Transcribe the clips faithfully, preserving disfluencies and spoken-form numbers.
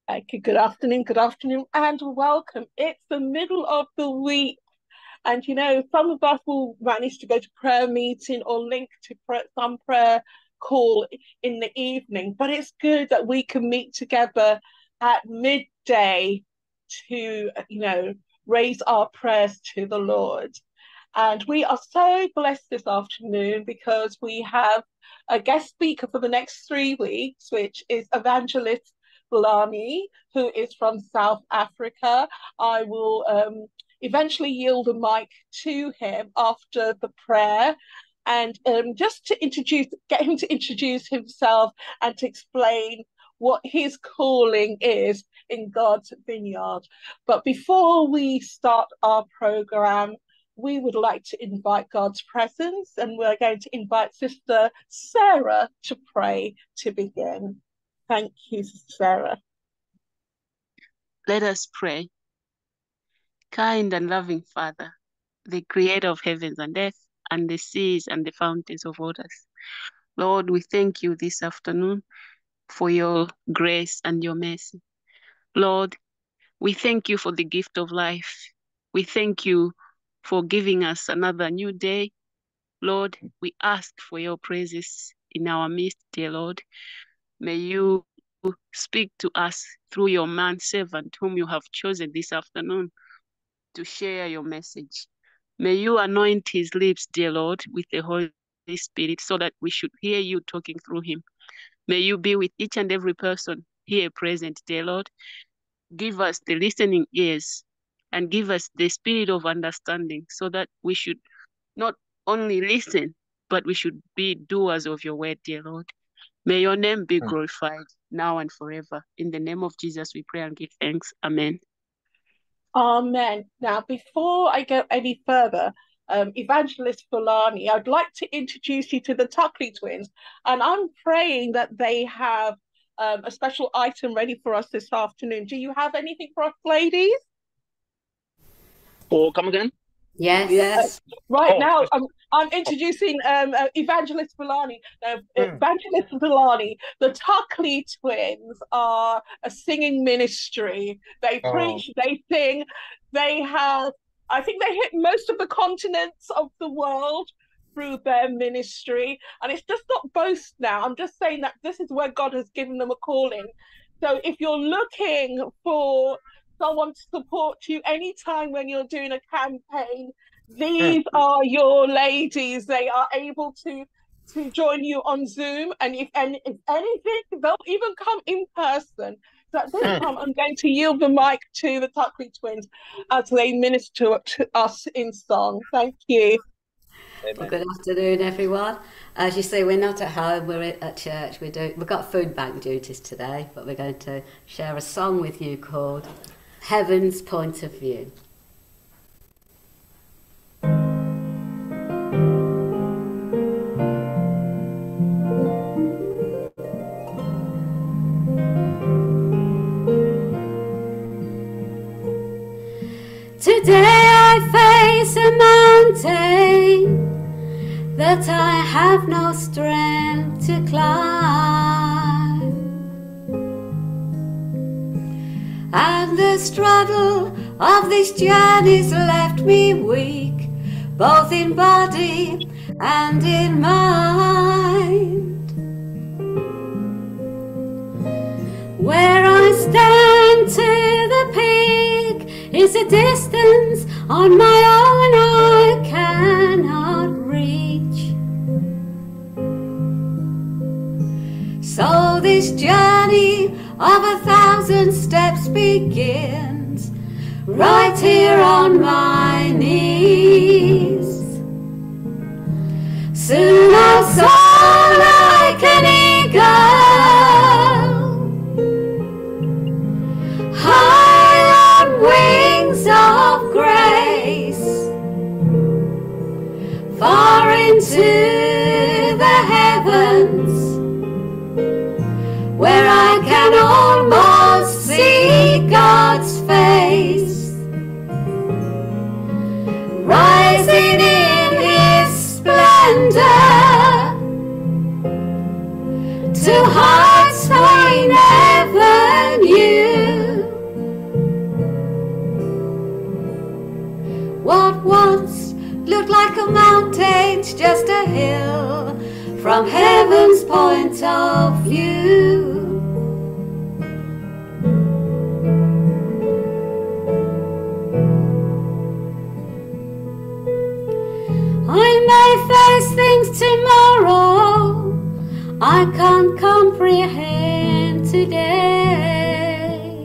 Okay, good afternoon, good afternoon, and welcome. It's the middle of the week, and you know, some of us will manage to go to prayer meeting or link to prayer, some prayer call in the evening, but it's good that we can meet together at midday to, you know, raise our prayers to the Lord. And we are so blessed this afternoon because we have a guest speaker for the next three weeks, which is Evangelist Vilane, who is from South Africa. I will um, eventually yield the mic to him after the prayer. And um, just to introduce, get him to introduce himself and to explain what his calling is in God's vineyard. But before we start our program, we would like to invite God's presence, and we're going to invite Sister Sarah to pray to begin. Thank you, Sister Sarah. Let us pray. Kind and loving Father, the creator of heavens and earth, and the seas and the fountains of waters. Lord, we thank you this afternoon for your grace and your mercy. Lord, we thank you for the gift of life. We thank you for giving us another new day. Lord, we ask for your praises in our midst, dear Lord. May you speak to us through your man servant whom you have chosen this afternoon to share your message. May you anoint his lips, dear Lord, with the Holy Spirit so that we should hear you talking through him. May you be with each and every person here present, dear Lord. Give us the listening ears and give us the spirit of understanding so that we should not only listen, but we should be doers of your word, dear Lord. May your name be glorified now and forever. In the name of Jesus, we pray and give thanks. Amen. Amen. Now, before I go any further, um, Evangelist Vilane, I'd like to introduce you to the Tuckley twins, and I'm praying that they have um, a special item ready for us this afternoon. Do you have anything for us, ladies? Or come again? Yes. Yes. Uh, right oh, now, I'm, I'm introducing um, uh, Evangelist Vilane. Now, mm. Evangelist Vilane, the Tuckley twins are a singing ministry. They oh. preach, they sing, they have, I think they hit most of the continents of the world through their ministry. And it's just not boast now. I'm just saying that this is where God has given them a calling. So if you're looking for someone to support you anytime when you're doing a campaign, these mm. are your ladies. They are able to to join you on Zoom, and if and if anything, they'll even come in person. So at this mm. time, I'm going to yield the mic to the Tuckley twins as they minister to us in song. Thank you. Well, good afternoon, everyone. As you see, we're not at home, we're at church. We do, we've got food bank duties today, but we're going to share a song with you called Heaven's Point of View. Today I face a mountain that I have no strength to climb, and the struggle of this journey's left me weak, both in body and in mind. Where I stand to the peak is a distance on my own I cannot reach. So this journey of a thousand steps begins right here on my knees. Soon I'll soar like an eagle, high on wings of grace, far into the heavens, where I can almost see God's face, rising in His splendor to heights I never knew. from heaven's point of view. I may face things tomorrow I can't comprehend today.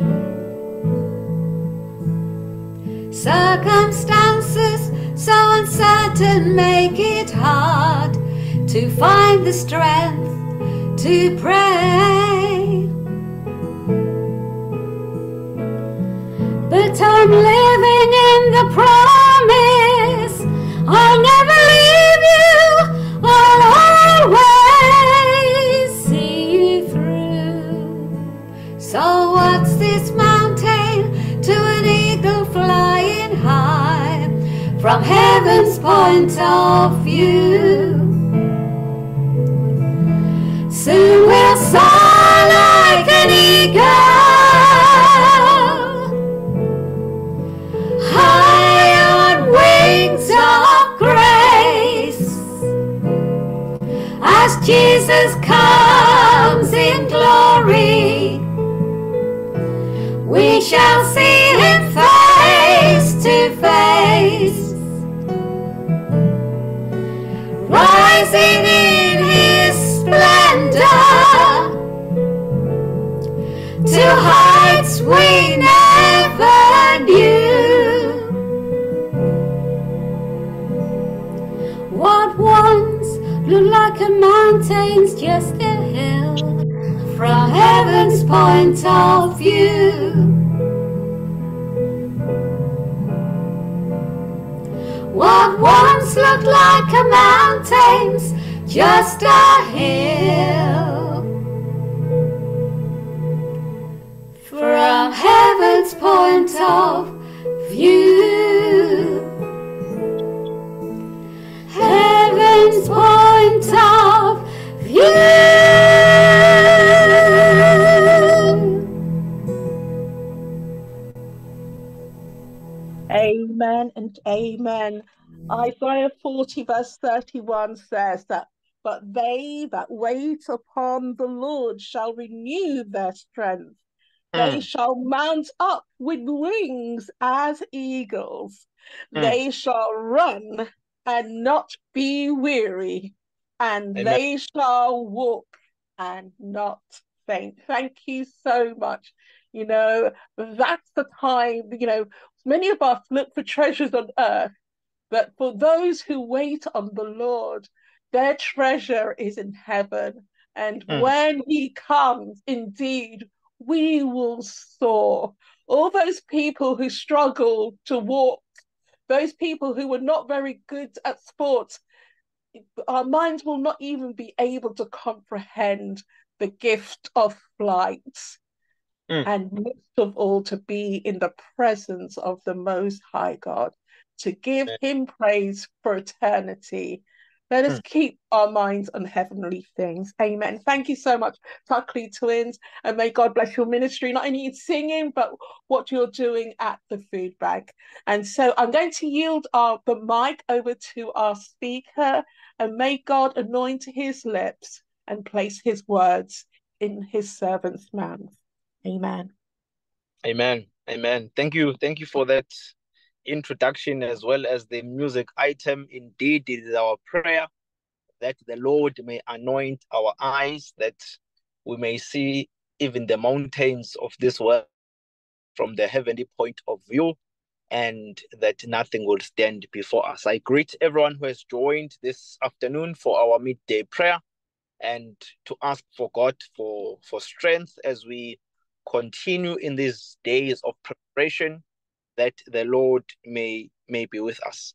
Circumstances so uncertain make it hard to find the strength to pray. But I'm living in the promise I'll never leave you, I'll always see you through. So what's this mountain to an eagle flying high from heaven's point of view? Soon we'll soar like an eagle, high on wings of grace, as Jesus comes in glory. We shall see him face to face, rising in his splendor to heights we never knew. What once looked like a mountain's just a hill from heaven's point of view. What once looked like a mountain's just a hill from heaven's point of view. Heaven's point of view. Amen and amen. Isaiah forty verse thirty-one says that, but they that wait upon the Lord shall renew their strength. They Mm. shall mount up with wings as eagles. Mm. They shall run and not be weary, and Amen. they shall walk and not faint. Thank you so much. You know, that's the time, you know, many of us look for treasures on earth, but for those who wait on the Lord, their treasure is in heaven. And Mm. when he comes, indeed, we will soar. All those people who struggle to walk, those people who were not very good at sports, our minds will not even be able to comprehend the gift of flight. Mm. And most of all, to be in the presence of the Most High God, to give Amen. him praise for eternity. Let us Mm. keep our minds on heavenly things. Amen. Thank you so much, Tuckley Twins, and may God bless your ministry, not only in singing, but what you're doing at the food bag. And so I'm going to yield our, the mic over to our speaker, and may God anoint his lips and place his words in his servant's mouth. Amen. Amen. Amen. Thank you. Thank you for that introduction as well as the music item. Indeed, it is our prayer that the Lord may anoint our eyes, that we may see even the mountains of this world from the heavenly point of view, and that nothing will stand before us. I greet everyone who has joined this afternoon for our midday prayer, and to ask for God for, for strength as we continue in these days of preparation, that the Lord may, may be with us.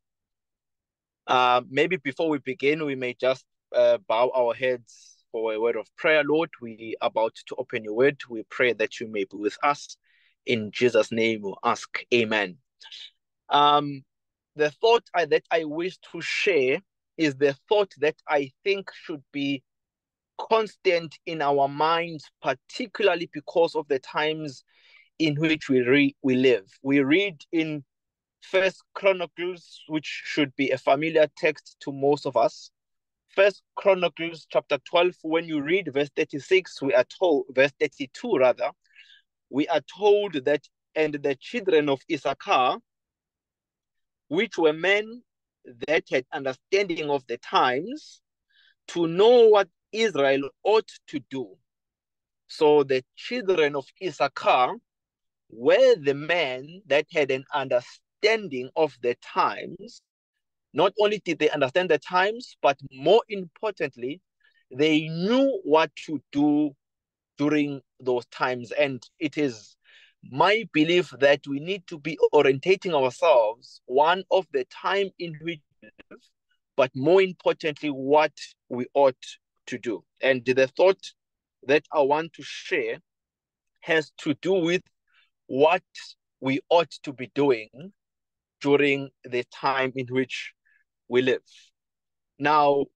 Uh, maybe before we begin, we may just uh, bow our heads for a word of prayer. Lord, we are about to open your word. We pray that you may be with us. In Jesus' name we ask, amen. Um, the thought I, that I wish to share is the thought that I think should be constant in our minds, particularly because of the times in which we re- we live. We read in First Chronicles, which should be a familiar text to most of us, First Chronicles chapter twelve, when you read verse thirty-six, we are told, verse thirty-two rather, we are told that, and the children of Issachar, which were men that had understanding of the times, to know what Israel ought to do. So the children of Issachar were the men that had an understanding of the times. Not only did they understand the times, but more importantly, they knew what to do during those times. And it is my belief that we need to be orientating ourselves, one, of the time in which we live, but more importantly, what we ought to do. And the thought that I want to share has to do with what we ought to be doing during the time in which we live. Now,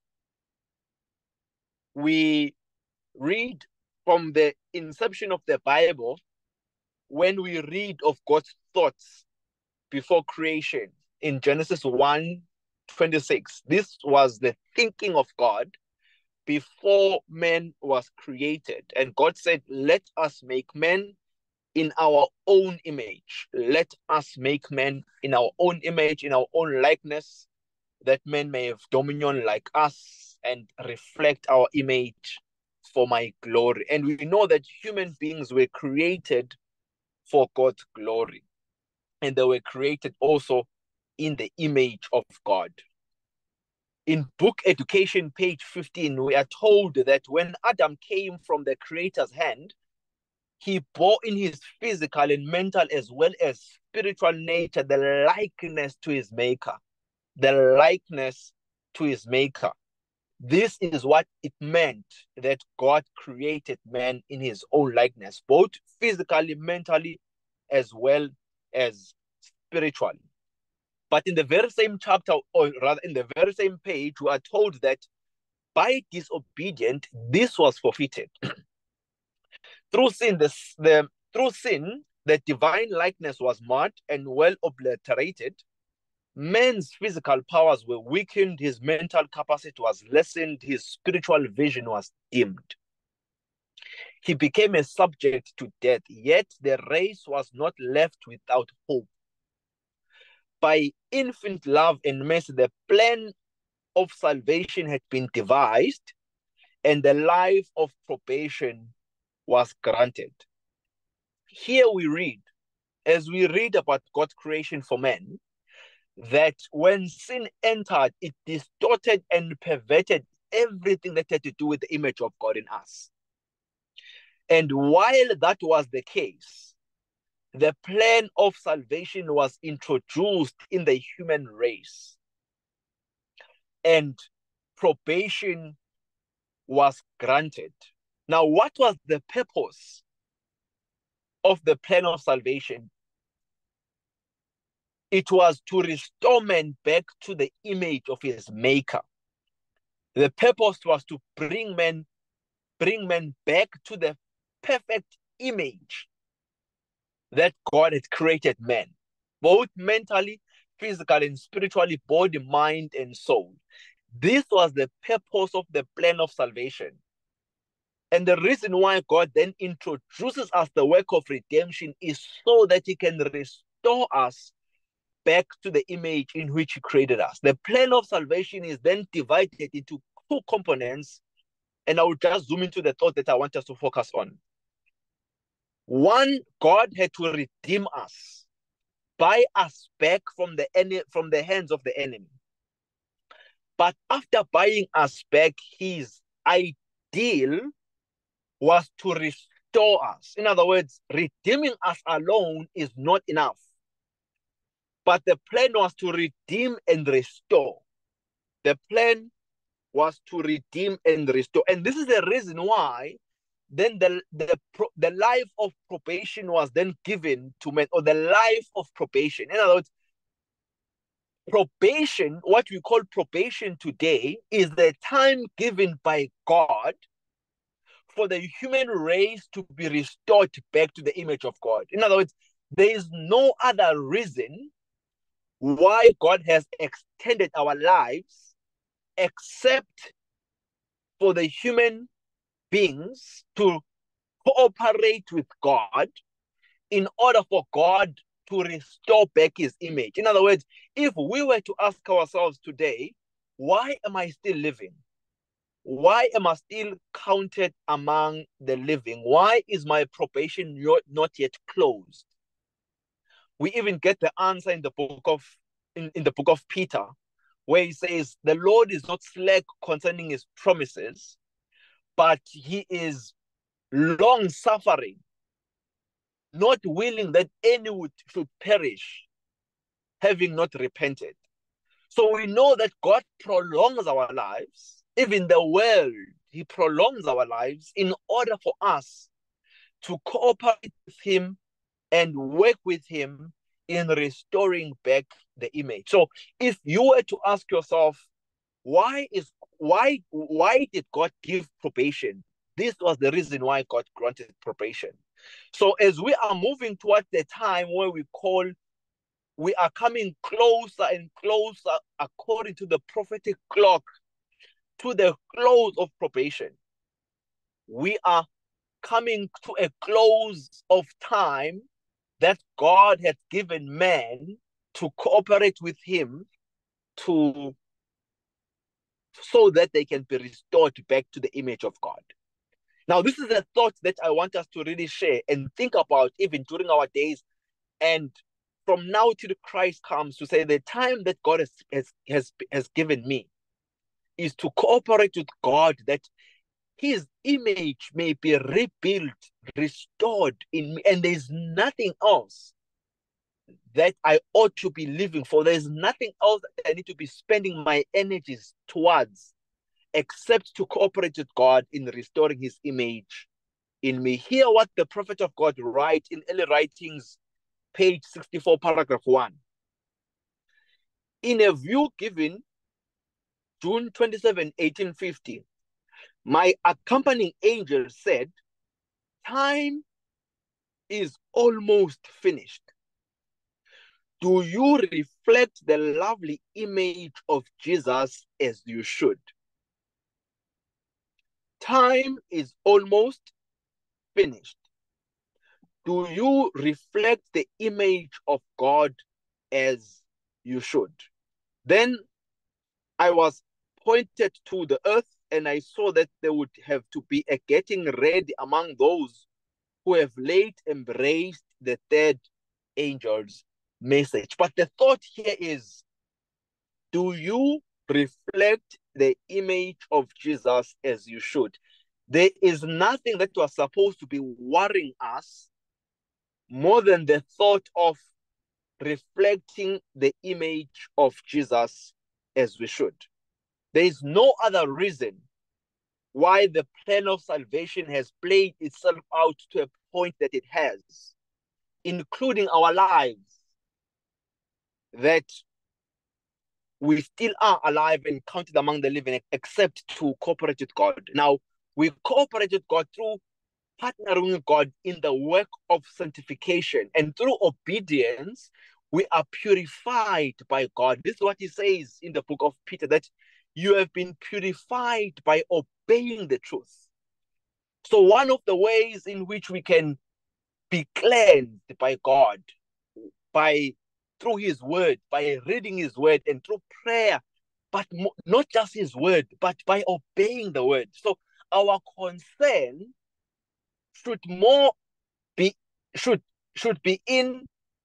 we read from the inception of the Bible, when we read of God's thoughts before creation in Genesis one twenty-six, this was the thinking of God before man was created. And God said, let us make man in our own image. Let us make man in our own image, in our own likeness, that men may have dominion like us and reflect our image for my glory. And we know that human beings were created for God's glory. And they were created also in the image of God. In book education, page fifteen, we are told that when Adam came from the Creator's hand, he bore in his physical and mental as well as spiritual nature the likeness to his maker. The likeness to his maker. This is what it meant that God created man in his own likeness, both physically, mentally, as well as spiritually. But in the very same chapter, or rather in the very same page, we are told that by disobedience, this was forfeited. Through sin, the, the, through sin, the divine likeness was marred and well obliterated. Man's physical powers were weakened, his mental capacity was lessened, his spiritual vision was dimmed. He became a subject to death, yet the race was not left without hope. By infinite love and mercy, the plan of salvation had been devised, and the life of probation was granted. Here we read, as we read about God's creation for man, that when sin entered, it distorted and perverted everything that had to do with the image of God in us. And while that was the case, the plan of salvation was introduced in the human race. And probation was granted. Now, what was the purpose of the plan of salvation? It was to restore man back to the image of his maker. The purpose was to bring men, bring men back to the perfect image that God had created man, both mentally, physically, and spiritually, body, mind, and soul. This was the purpose of the plan of salvation. And the reason why God then introduces us the work of redemption is so that he can restore us back to the image in which he created us. The plan of salvation is then divided into two components, and I will just zoom into the thought that I want us to focus on. One, God had to redeem us, buy us back from the, from the hands of the enemy. But after buying us back, his ideal was to restore us. In other words, redeeming us alone is not enough. But the plan was to redeem and restore. The plan was to redeem and restore. And this is the reason why then the, the, the life of probation was then given to men, or the life of probation. In other words, probation, what we call probation today, is the time given by God for the human race to be restored back to the image of God. In other words, there is no other reason why God has extended our lives except for the human beings to cooperate with God in order for God to restore back his image. In other words, if we were to ask ourselves today, why am I still living? Why am I still counted among the living? Why is my probation not yet closed? We even get the answer in the book of in, in the book of Peter, where he says, the Lord is not slack concerning his promises, but he is long suffering, not willing that any would, should perish, having not repented. So we know that God prolongs our lives, even the world, he prolongs our lives in order for us to cooperate with him and work with him in restoring back the image. So if you were to ask yourself, why is why why did God give probation? This was the reason why God granted probation. So as we are moving towards the time where we call, we are coming closer and closer according to the prophetic clock to the close of probation. We are coming to a close of time that God has given man to cooperate with him to so that they can be restored back to the image of God. Now, this is a thought that I want us to really share and think about even during our days, and from now till Christ comes, to say the time that God has, has, has, has given me is to cooperate with God, that his image may be rebuilt, restored in me, and there's nothing else that I ought to be living for. There's nothing else that I need to be spending my energies towards except to cooperate with God in restoring his image in me. Hear what the prophet of God writes in early writings, page sixty-four, paragraph one. In a view given June twenty-seventh, eighteen fifty, my accompanying angel said, time is almost finished. Do you reflect the lovely image of Jesus as you should? Time is almost finished. Do you reflect the image of God as you should? Then I was pointed to the earth, and I saw that there would have to be a getting ready among those who have late embraced the third angel's message. But the thought here is, do you reflect the image of Jesus as you should? There is nothing that was supposed to be worrying us more than the thought of reflecting the image of Jesus as we should. There is no other reason why the plan of salvation has played itself out to a point that it has, including our lives, that we still are alive and counted among the living, except to cooperate with God. Now, we cooperate with God through partnering with God in the work of sanctification, and through obedience, we are purified by God. This is what he says in the book of Peter, that you have been purified by obeying the truth. So one of the ways in which we can be cleansed by God, by through his word, by reading his word, and through prayer, but mo- not just his word, but by obeying the word. So our concern should more be should should be in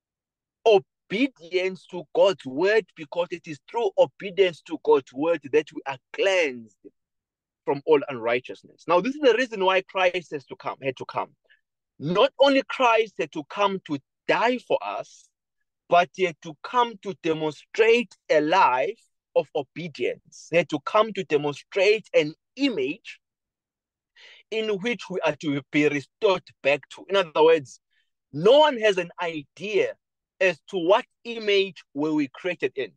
obedience to God's word, because it is through obedience to God's word that we are cleansed from all unrighteousness. Now, this is the reason why Christ has to come, had to come. Not only Christ had to come to die for us, but he had to come to demonstrate a life of obedience. He had to come to demonstrate an image in which we are to be restored back to. In other words, no one has an idea as to what image were we created in.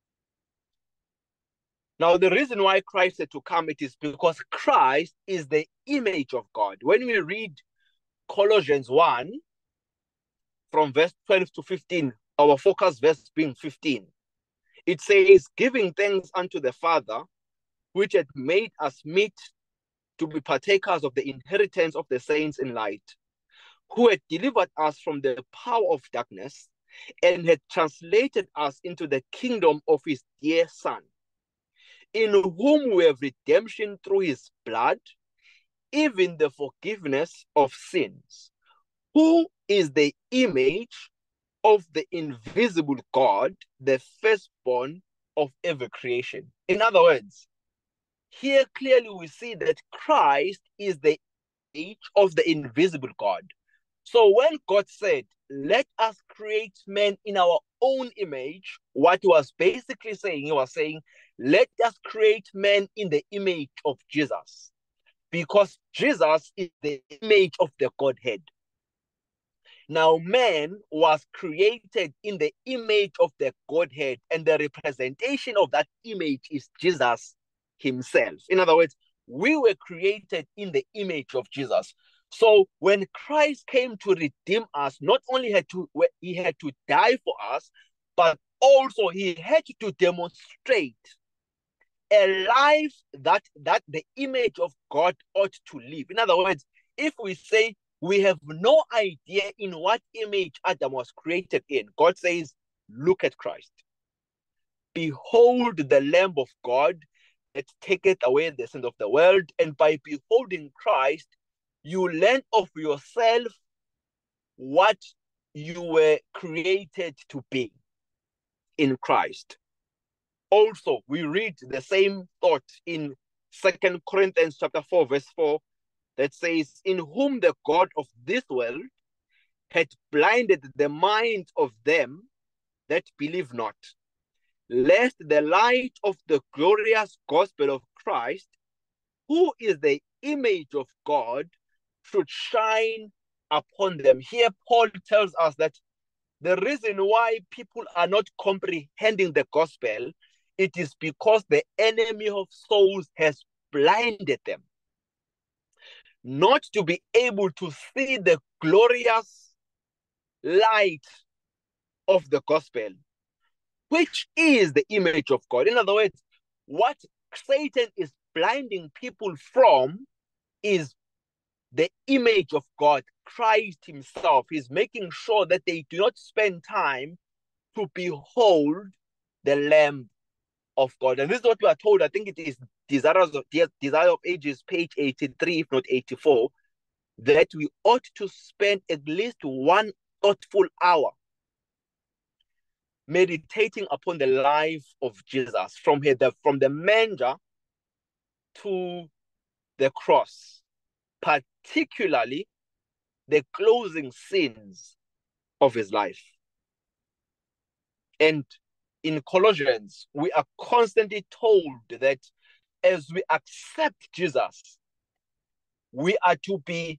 Now, the reason why Christ had to come, it is because Christ is the image of God. When we read Colossians one, from verse twelve to fifteen, our focus verse being fifteen, it says, giving thanks unto the Father, which had made us meet to be partakers of the inheritance of the saints in light, who had delivered us from the power of darkness and had translated us into the kingdom of his dear Son, in whom we have redemption through his blood, even the forgiveness of sins, who is the image of the invisible God, the firstborn of every creation. In other words, here clearly we see that Christ is the image of the invisible God. So when God said, let us create man in our own image, what he was basically saying, he was saying, let us create man in the image of Jesus, because Jesus is the image of the Godhead. Now, man was created in the image of the Godhead, and the representation of that image is Jesus himself. In other words, we were created in the image of Jesus. So when Christ came to redeem us, not only had to he had to die for us, but also he had to demonstrate a life that that the image of God ought to live. In other words, if we say we have no idea in what image Adam was created in, God says, look at Christ. Behold the Lamb of God that taketh away the sins of the world. And by beholding Christ, you learn of yourself what you were created to be in Christ. Also, we read the same thought in Second Corinthians chapter four, verse four, that says, in whom the God of this world had blinded the minds of them that believe not, lest the light of the glorious gospel of Christ, who is the image of God, should shine upon them. Here, Paul tells us that the reason why people are not comprehending the gospel, it is because the enemy of souls has blinded them, not to be able to see the glorious light of the gospel, which is the image of God. In other words, what Satan is blinding people from is the image of God, Christ himself. He's making sure that they do not spend time to behold the Lamb of God. And this is what we are told. I think it is Desires of, Desire of Ages, page eighty-three, if not eighty-four, that we ought to spend at least one thoughtful hour meditating upon the life of Jesus, from here, the, from the manger to the cross, particularly the closing scenes of his life. And in Colossians, we are constantly told that as we accept Jesus, we are to be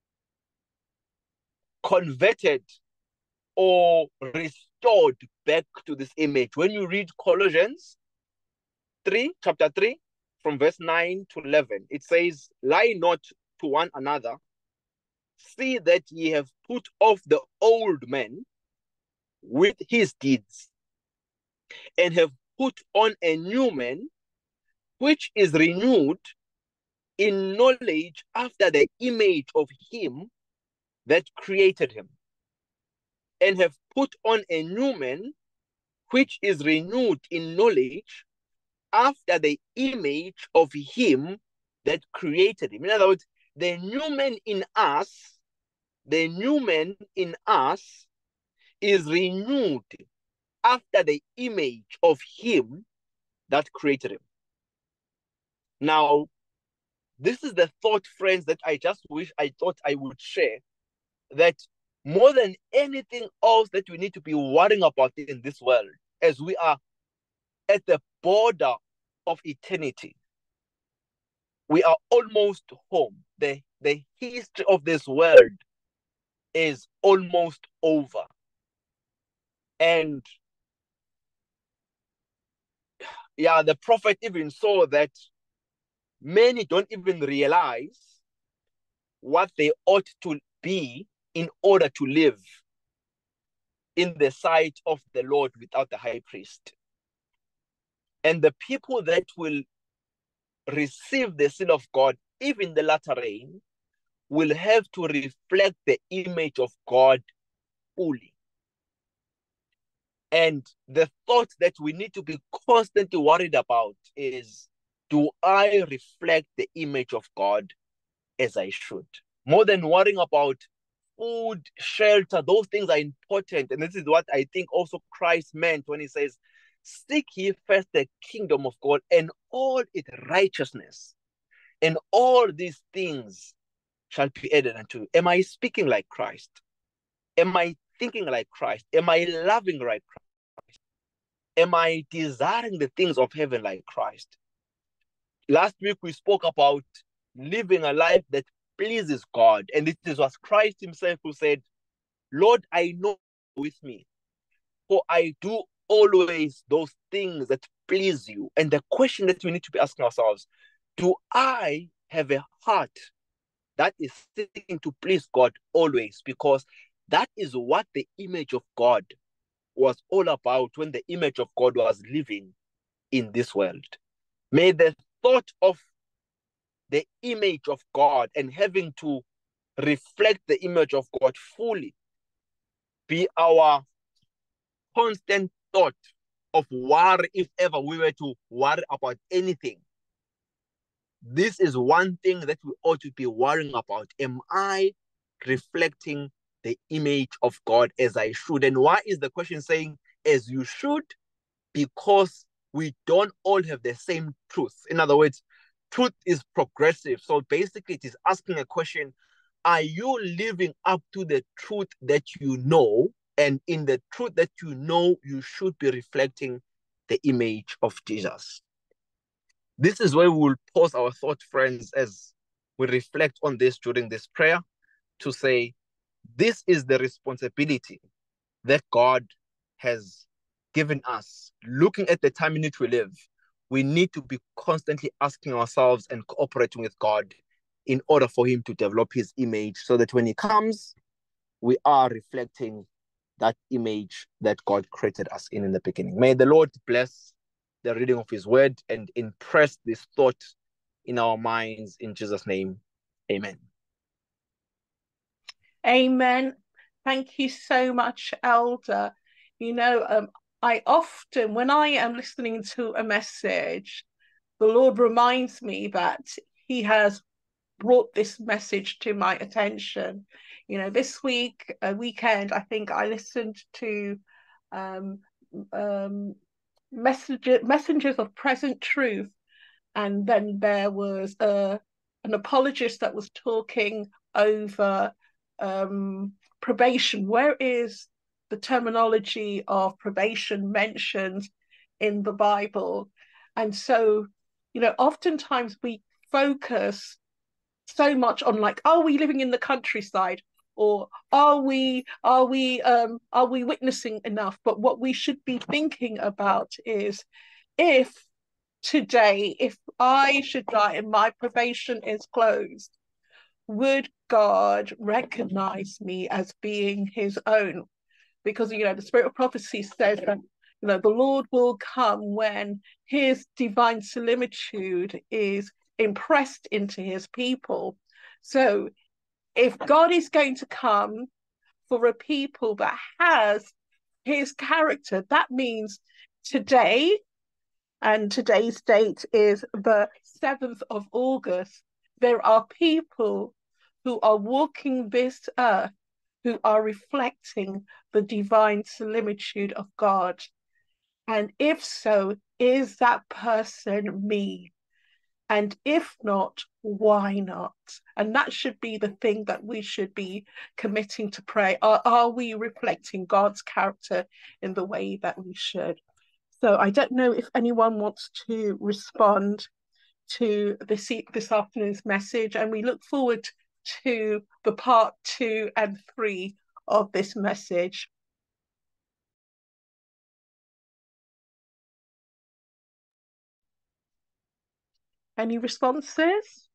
converted or restored back to this image. When you read Colossians three, chapter three, from verse nine to eleven, it says, lie not to one another, see that ye have put off the old man with his deeds, and have put on a new man, which is renewed in knowledge after the image of him that created him, and have put on a new man, which is renewed in knowledge after the image of him that created him. In other words, the new man in us, the new man in us is renewed after the image of him that created him. Now, this is the thought, friends, that I just wish I thought I would share, that more than anything else that we need to be worrying about in this world, as we are at the border of eternity, we are almost home. The, the history of this world is almost over. And yeah, the prophet even saw that many don't even realize what they ought to be in order to live in the sight of the Lord without the high priest. And the people that will receive the seal of God, even the latter rain, will have to reflect the image of God fully. And the thought that we need to be constantly worried about is, do I reflect the image of God as I should? More than worrying about food, shelter, those things are important. And this is what I think also Christ meant when he says, seek ye first the kingdom of God and all its righteousness, and all these things shall be added unto you. Am I speaking like Christ? Am I thinking like Christ? Am I loving like Christ? Am I desiring the things of heaven like Christ? Last week we spoke about living a life that pleases God. And this is what Christ himself who said, Lord, I know with me, for I do always those things that please you. And the question that we need to be asking ourselves, do I have a heart that is seeking to please God always? Because that is what the image of God was all about when the image of God was living in this world. May the thought of the image of God and having to reflect the image of God fully be our constant thought of worry if ever we were to worry about anything. This is one thing that we ought to be worrying about. Am I reflecting the image of God as I should? And why is the question saying as you should? Because we don't all have the same truth. In other words, truth is progressive. So basically it is asking a question, are you living up to the truth that you know? And in the truth that you know, you should be reflecting the image of Jesus. This is where we will pause our thought, friends, as we reflect on this during this prayer, to say, this is the responsibility that God has given us. Looking at the time in which we live, we need to be constantly asking ourselves and cooperating with God in order for him to develop his image, so that when he comes, we are reflecting that image that God created us in in the beginning. May the Lord bless the reading of his word and impress this thought in our minds. In Jesus' name, amen. Amen. Thank you so much, Elder. You know, um, I often, when I am listening to a message, the Lord reminds me that he has brought this message to my attention. You know, this week, a weekend, I think I listened to um, um, messages, messengers of present truth, and then there was a an apologist that was talking over um, probation. Where is the terminology of probation mentioned in the Bible? And so, you know, oftentimes we focus so much on, like, are we living in the countryside, or are we are we um are we witnessing enough? But what we should be thinking about is, if today, if I should die and my probation is closed, would God recognize me as being his own? Because, you know, the spirit of prophecy says that, you know, the Lord will come when his divine similitude is impressed into his people. So if God is going to come for a people that has his character, that means today, and today's date is the seventh of August, there are people who are walking this earth who are reflecting the divine similitude of God. And if so, is that person me? And if not, why not? And that should be the thing that we should be committing to pray. Are, are we reflecting God's character in the way that we should? So I don't know if anyone wants to respond to this, this afternoon's message, and we look forward to the part two and three of this message. Any responses?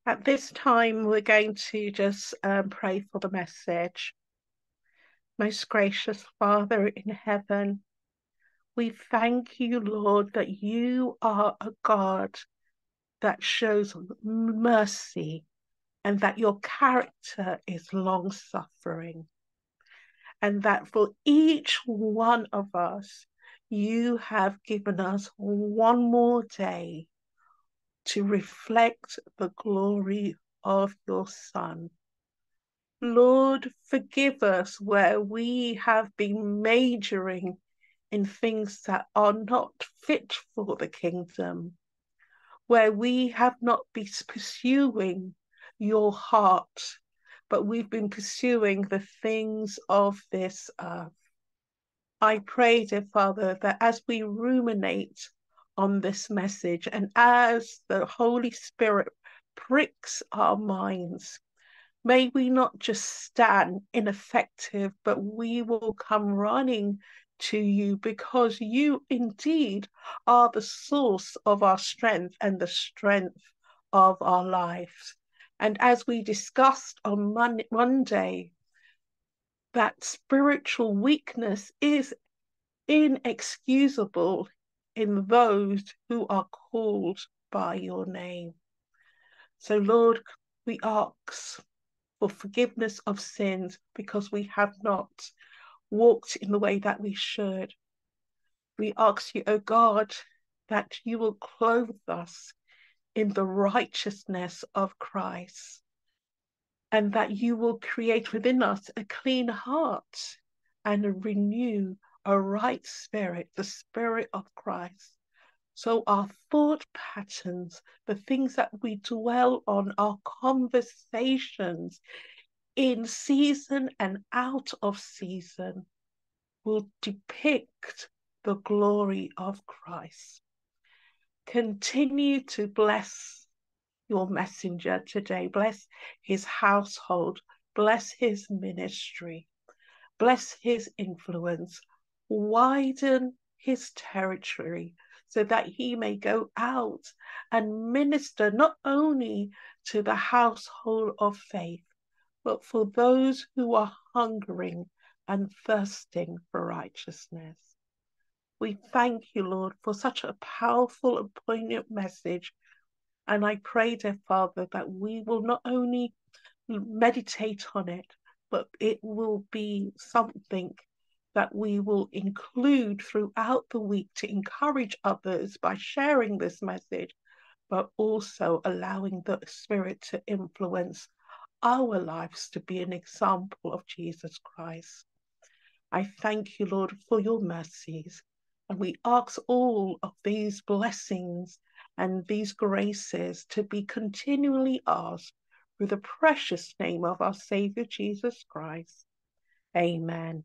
At this time, we're going to just um, pray for the message. Most gracious Father in heaven, we thank you, Lord, that you are a God that shows mercy and that your character is long-suffering, and that for each one of us, you have given us one more day to reflect the glory of your Son. Lord, forgive us where we have been majoring in things that are not fit for the kingdom, where we have not been pursuing your heart, but we've been pursuing the things of this earth. I pray, dear Father, that as we ruminate on this message and as the Holy Spirit pricks our minds, may we not just stand ineffective, but we will come running to you, because you indeed are the source of our strength and the strength of our lives. And as we discussed on Mon- Monday, that spiritual weakness is inexcusable in those who are called by your name. So, Lord, we ask for forgiveness of sins because we have not walked in the way that we should. We ask you, O God, that you will clothe us in the righteousness of Christ, and that you will create within us a clean heart and renew a right spirit, the spirit of Christ. So our thought patterns, the things that we dwell on, our conversations in season and out of season, will depict the glory of Christ. Continue to bless your messenger today. Bless his household. Bless his ministry. Bless his influence. Widen his territory so that he may go out and minister not only to the household of faith, but for those who are hungering and thirsting for righteousness. We thank you, Lord, for such a powerful and poignant message. And I pray, dear Father, that we will not only meditate on it, but it will be something that we will include throughout the week to encourage others by sharing this message, but also allowing the Spirit to influence our lives to be an example of Jesus Christ. I thank you, Lord, for your mercies, and we ask all of these blessings and these graces to be continually asked through the precious name of our Saviour Jesus Christ. Amen.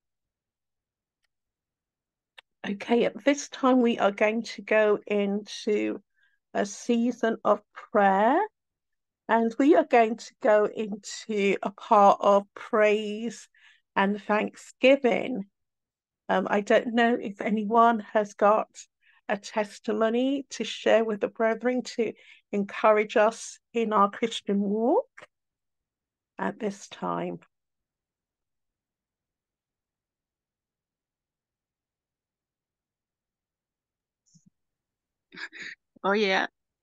Okay, at this time we are going to go into a season of prayer, and we are going to go into a part of praise and thanksgiving. Um, I don't know if anyone has got a testimony to share with the brethren to encourage us in our Christian walk at this time. Oh yeah,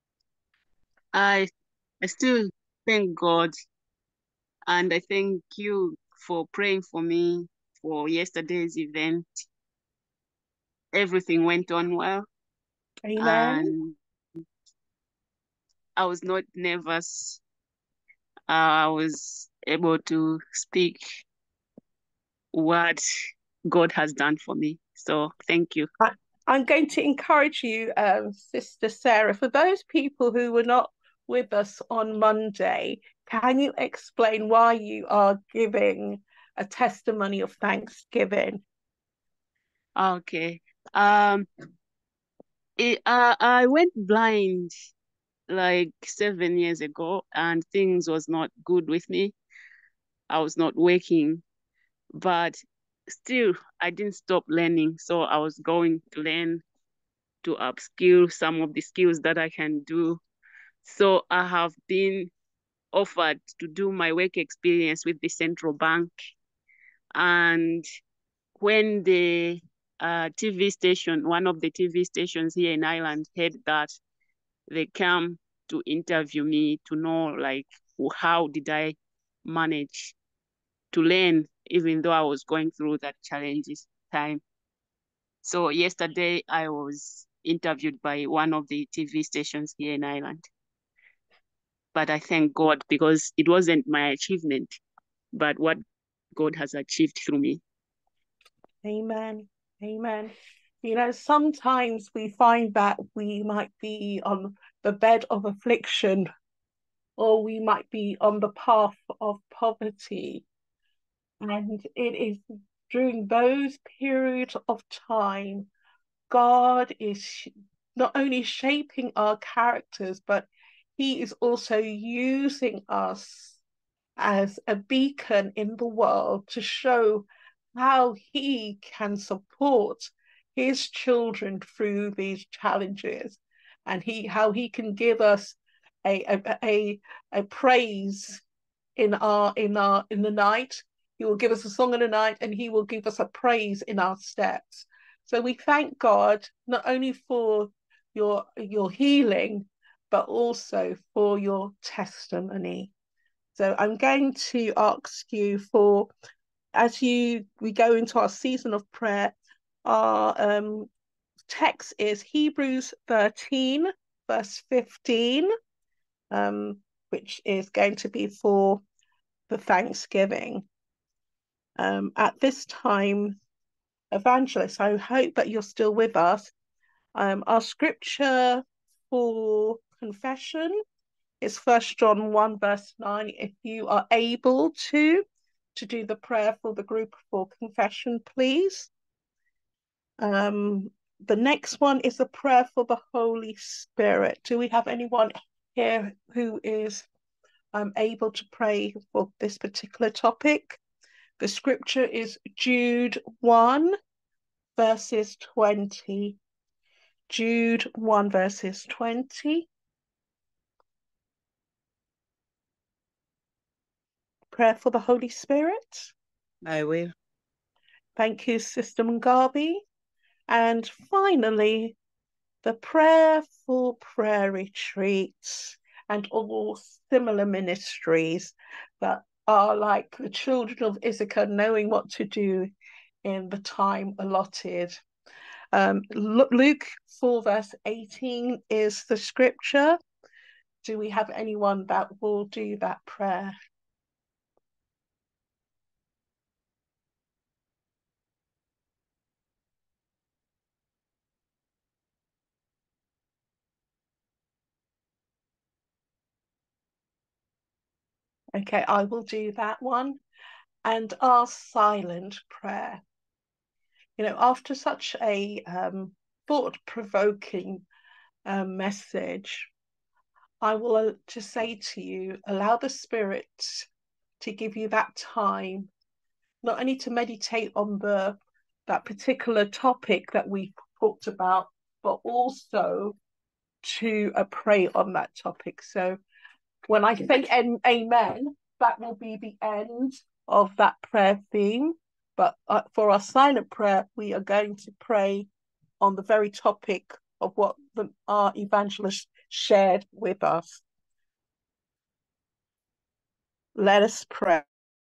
I I still thank God, and I thank you for praying for me for yesterday's event. Everything went on well, Amen. and I was not nervous. Uh, I was able to speak what God has done for me. So thank you. I, I'm going to encourage you, um, Sister Sarah, for those people who were not with us on Monday, can you explain why you are giving a testimony of thanksgiving? Okay. Um, it, uh, I went blind like seven years ago, and things was not good with me. I was not working, but still I didn't stop learning. So I was going to learn to upskill some of the skills that I can do So I have been offered to do my work experience with the central bank. And when the uh, T V station, one of the T V stations here in Ireland, heard that, they came to interview me to know, like, how did I manage to learn, even though I was going through that challenges time. So yesterday I was interviewed by one of the T V stations here in Ireland. But I thank God, because it wasn't my achievement, but what God has achieved through me. Amen. Amen. You know, sometimes we find that we might be on the bed of affliction, or we might be on the path of poverty. And it is during those periods of time, God is not only shaping our characters, but He is also using us as a beacon in the world to show how He can support His children through these challenges, and he how He can give us a a, a, a praise in our in our in the night. He will give us a song in the night, and He will give us a praise in our steps. So we thank God not only for your your healing, but also for your testimony. So I'm going to ask you for, as you we go into our season of prayer, our um, text is Hebrews thirteen, verse fifteen, um, which is going to be for the Thanksgiving. Um, at this time, Evangelist, I hope that you're still with us. Um, our scripture for confession is First John one, verse nine. If you are able to, to do the prayer for the group for confession, please. Um, the next one is the prayer for the Holy Spirit. Do we have anyone here who is um, able to pray for this particular topic? The scripture is Jude one, verses twenty. Jude one, verses twenty. Prayer for the Holy Spirit. I will. Thank you, Sister Mugabe. And finally, the prayer for prayer retreats and all similar ministries that are like the children of Issachar, knowing what to do in the time allotted. Um, Luke four, verse eighteen is the scripture. Do we have anyone that will do that prayer? Okay, I will do that one. And our silent prayer. You know, after such a um, thought-provoking uh, message, I will uh, just say to you, allow the Spirit to give you that time, not only to meditate on the that particular topic that we talked about, but also to uh, pray on that topic. So when I say en- amen, that will be the end of that prayer theme. But uh, for our silent prayer, we are going to pray on the very topic of what the, our evangelist shared with us. Let us pray.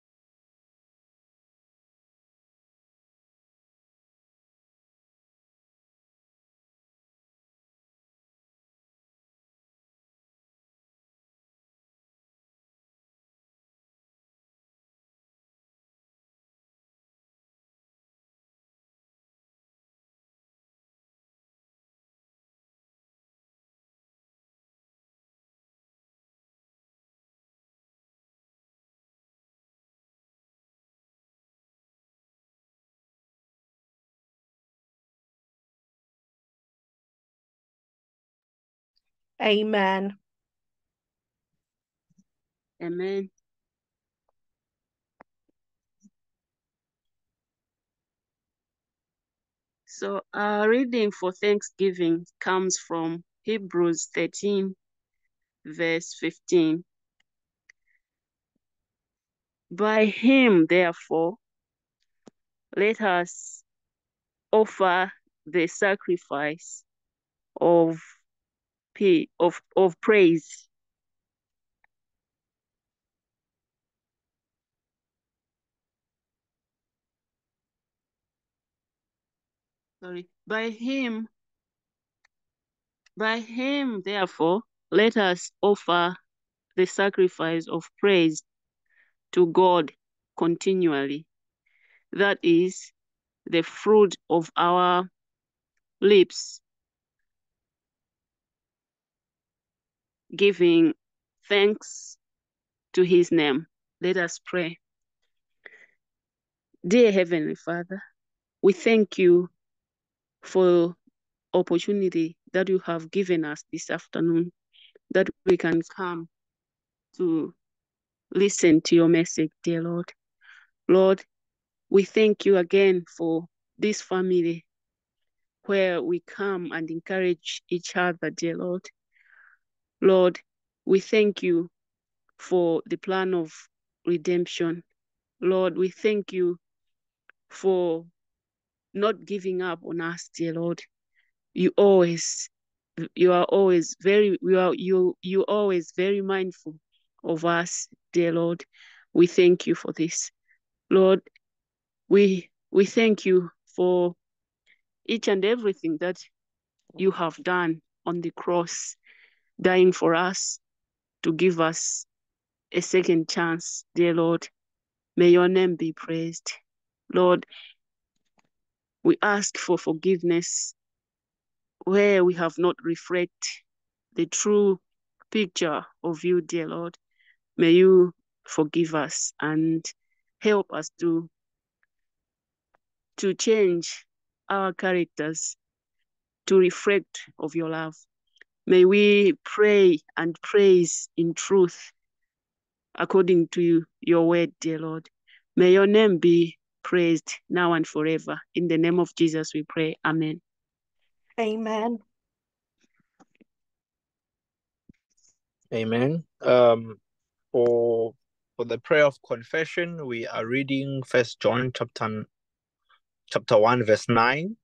Amen. Amen. So our reading for Thanksgiving comes from Hebrews thirteen, verse fifteen. By him, therefore, let us offer the sacrifice of, of, of praise. Sorry. By him, by him, therefore, let us offer the sacrifice of praise to God continually. That is the fruit of our lips, giving thanks to his name. Let us pray. Dear Heavenly Father, we thank you for opportunity that you have given us this afternoon, that we can come to listen to your message, dear Lord. Lord, we thank you again for this family where we come and encourage each other, dear Lord. Lord, we thank you for the plan of redemption. Lord, we thank you for not giving up on us, dear Lord. You always, you are always very, you are you you always very mindful of us, dear Lord. We thank you for this, Lord. We we thank you for each and everything that you have done on the cross, dying for us to give us a second chance, dear Lord. May your name be praised, Lord. We ask for forgiveness where we have not reflected the true picture of you, dear Lord. May you forgive us and help us to, to change our characters to reflect of your love. May we pray and praise in truth according to your word, dear Lord. May your name be praised now and forever. In the name of Jesus we pray. Amen. Amen. Amen. Um, for for the prayer of confession, we are reading First John chapter chapter one, verse nine.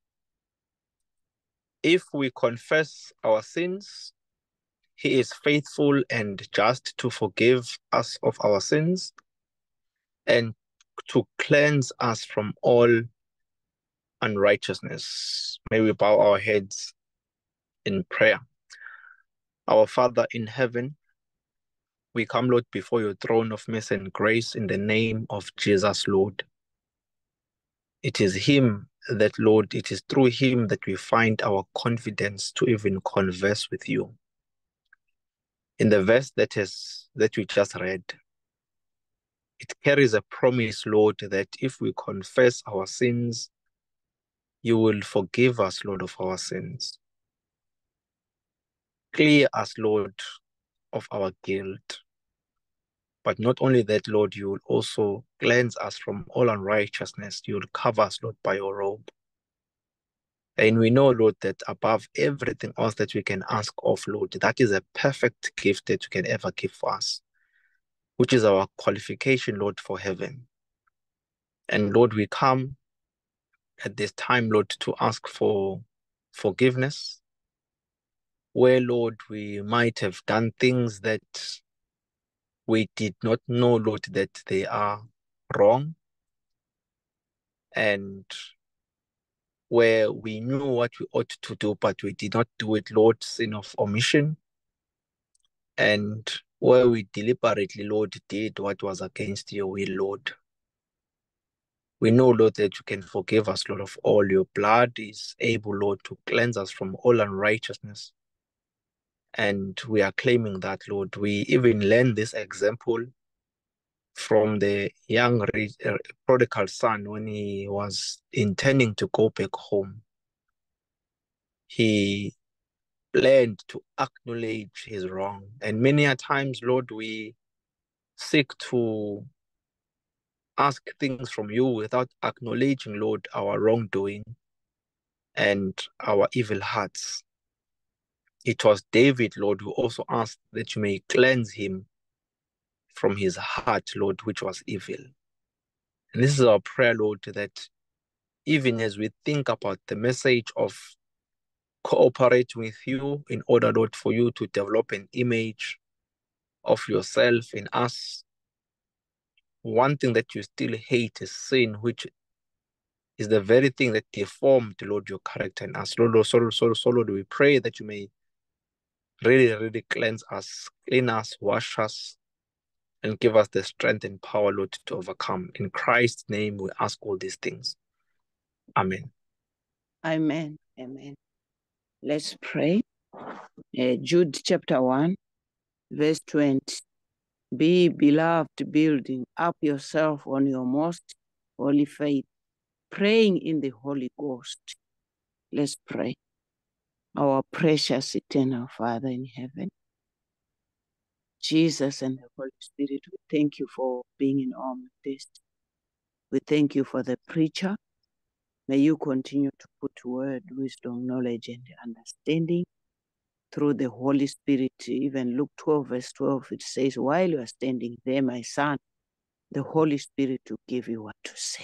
If we confess our sins, he is faithful and just to forgive us of our sins and to cleanse us from all unrighteousness. May we bow our heads in prayer. Our Father in heaven, we come, Lord, before your throne of mercy and grace in the name of Jesus, Lord. It is him that, Lord, it is through him that we find our confidence to even converse with you. In the verse that is that we just read, it carries a promise, Lord, that if we confess our sins, you will forgive us, Lord, of our sins. Clear us, Lord, of our guilt. But not only that, Lord, you will also cleanse us from all unrighteousness. You will cover us, Lord, by your robe. And we know, Lord, that above everything else that we can ask of, Lord, that is a perfect gift that you can ever give for us, which is our qualification, Lord, for heaven. And Lord, we come at this time, Lord, to ask for forgiveness, where, Lord, we might have done things that we did not know, Lord, that they are wrong, and where we knew what we ought to do, but we did not do it, Lord, sin of omission, and where we deliberately, Lord, did what was against your will, Lord. We know, Lord, that you can forgive us, Lord, of all. Your blood is able, Lord, to cleanse us from all unrighteousness. And we are claiming that, Lord. We even learn this example from the young prodigal son when he was intending to go back home. He learned to acknowledge his wrong. And many a times, Lord, we seek to ask things from you without acknowledging, Lord, our wrongdoing and our evil hearts. It was David, Lord, who also asked that you may cleanse him from his heart, Lord, which was evil. And this is our prayer, Lord, that even as we think about the message of cooperating with you in order, Lord, for you to develop an image of yourself in us, one thing that you still hate is sin, which is the very thing that deformed, Lord, your character in us. Lord, so, so, so, Lord, we pray that you may really, really cleanse us, clean us, wash us, and give us the strength and power, Lord, to overcome. In Christ's name, we ask all these things. Amen. Amen. Amen. Let's pray. Uh, Jude chapter one, verse twenty. Be beloved, building up yourself on your most holy faith, praying in the Holy Ghost. Let's pray. Our precious eternal Father in heaven, Jesus and the Holy Spirit, we thank you for being in our midst. We thank you for the preacher. May you continue to put word, wisdom, knowledge, and understanding through the Holy Spirit. Even Luke twelve, verse twelve, it says, while you are standing there, my son, the Holy Spirit will give you what to say.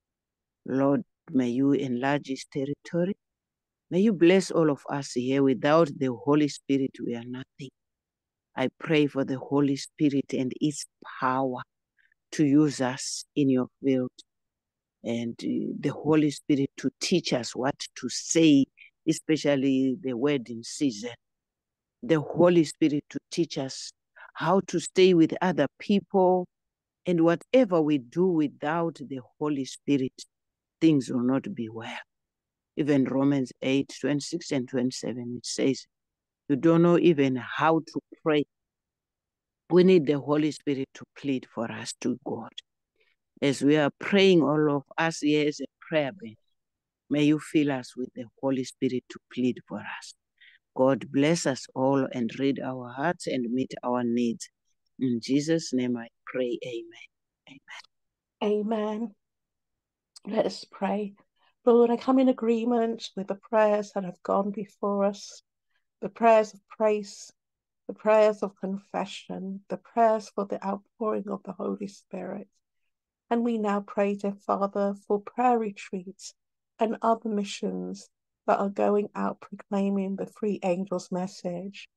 Lord, may you enlarge his territory. May you bless all of us here. Without the Holy Spirit, we are nothing. I pray for the Holy Spirit and its power to use us in your field, and uh, the Holy Spirit to teach us what to say, especially the wedding season. The Holy Spirit to teach us how to stay with other people, and whatever we do without the Holy Spirit, things will not be well. Even Romans eight, twenty-six and twenty-seven, it says, you don't know even how to pray. We need the Holy Spirit to plead for us to God. As we are praying, all of us here as a prayer band, may you fill us with the Holy Spirit to plead for us. God bless us all and read our hearts and meet our needs. In Jesus' name I pray, amen. Amen. Amen. Let us pray. Lord, I come in agreement with the prayers that have gone before us, the prayers of praise, the prayers of confession, the prayers for the outpouring of the Holy Spirit. And we now pray, dear Father, for prayer retreats and other missions that are going out proclaiming the three angels' message.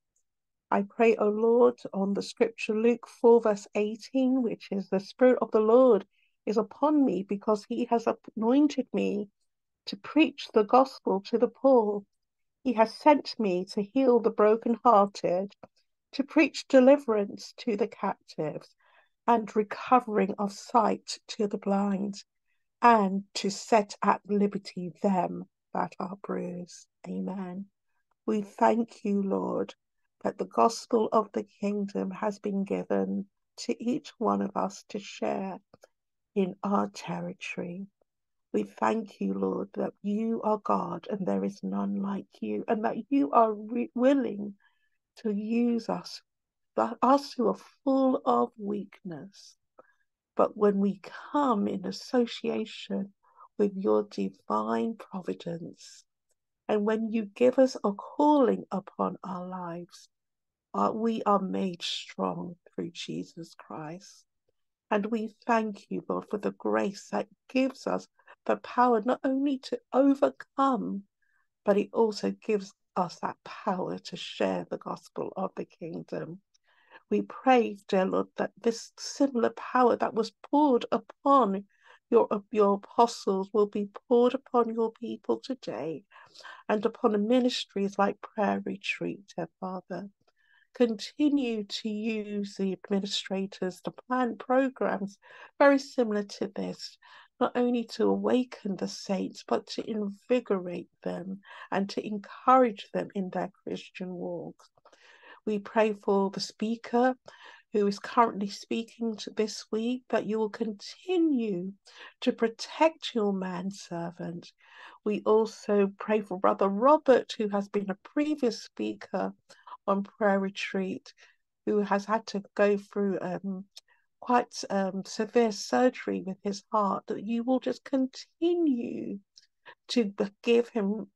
I pray, O Lord, on the scripture Luke four, verse eighteen, which is, the Spirit of the Lord is upon me because he has anointed me to preach the gospel to the poor. He has sent me to heal the brokenhearted, to preach deliverance to the captives, and recovering of sight to the blind, and to set at liberty them that are bruised. Amen. We thank you, Lord, that the gospel of the kingdom has been given to each one of us to share in our territory. We thank you, Lord, that you are God and there is none like you, and that you are willing to use us, that us who are full of weakness. But when we come in association with your divine providence, and when you give us a calling upon our lives, uh, we are made strong through Jesus Christ. And we thank you, Lord, for the grace that gives us the power not only to overcome, but it also gives us that power to share the gospel of the kingdom. We pray, dear Lord, that this similar power that was poured upon your, your apostles will be poured upon your people today, and upon ministries like Prayer Retreat, dear Father. Continue to use the administrators to plan programs very similar to this, not only to awaken the saints, but to invigorate them and to encourage them in their Christian walk. We pray for the speaker who is currently speaking to this week, that you will continue to protect your manservant. We also pray for Brother Robert, who has been a previous speaker on Prayer Retreat, who has had to go through um, quite um, severe surgery with his heart, that you will just continue to give him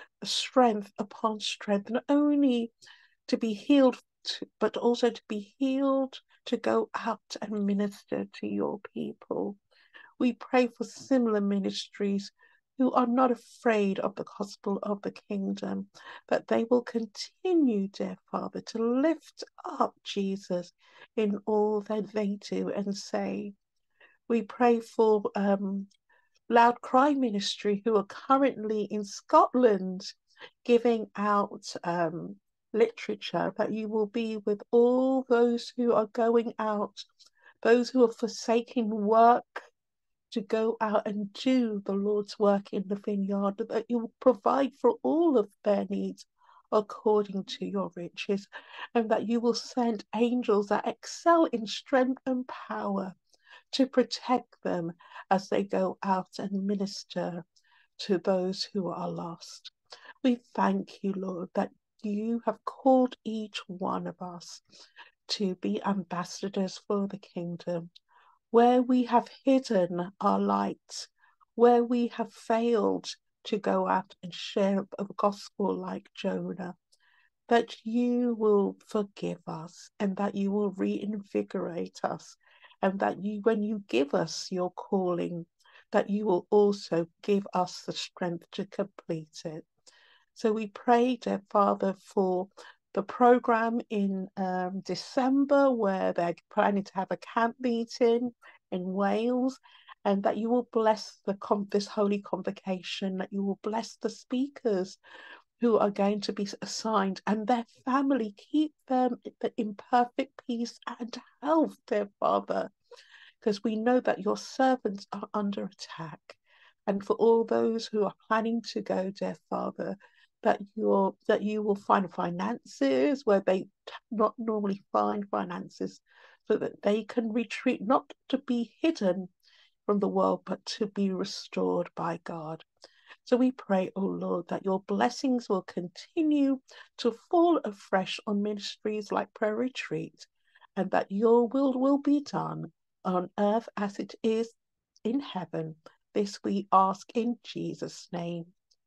strength upon strength, not only to be healed, to, but also to be healed to go out and minister to your people. We pray for similar ministries who are not afraid of the gospel of the kingdom, that they will continue, dear Father, to lift up Jesus in all that they do and say. We pray for um, Loud Cry Ministry, who are currently in Scotland giving out um, literature, that you will be with all those who are going out, those who are forsaking work to go out and do the Lord's work in the vineyard, that you will provide for all of their needs according to your riches, and that you will send angels that excel in strength and power to protect them as they go out and minister to those who are lost. We thank you, Lord, that you have called each one of us to be ambassadors for the kingdom. Where we have hidden our light, where we have failed to go out and share the gospel like Jonah, that you will forgive us and that you will reinvigorate us, and that you, when you give us your calling, that you will also give us the strength to complete it. So we pray, dear Father, for the program in um, December, where they're planning to have a camp meeting in Wales, and that you will bless the this holy convocation, that you will bless the speakers who are going to be assigned and their family. Keep them in perfect peace and health, dear Father, because we know that your servants are under attack. And for all those who are planning to go, dear Father, that you're that you will find finances where they not normally find finances, so that they can retreat, not to be hidden from the world, but to be restored by God. So we pray, oh Lord, that your blessings will continue to fall afresh on ministries like Prayer Retreat, and that your will will be done on earth as it is in heaven. This we ask in Jesus' name.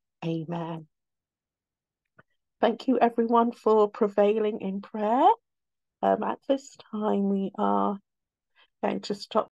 Amen. Thank you, everyone, for prevailing in prayer. Um, at this time, we are going to stop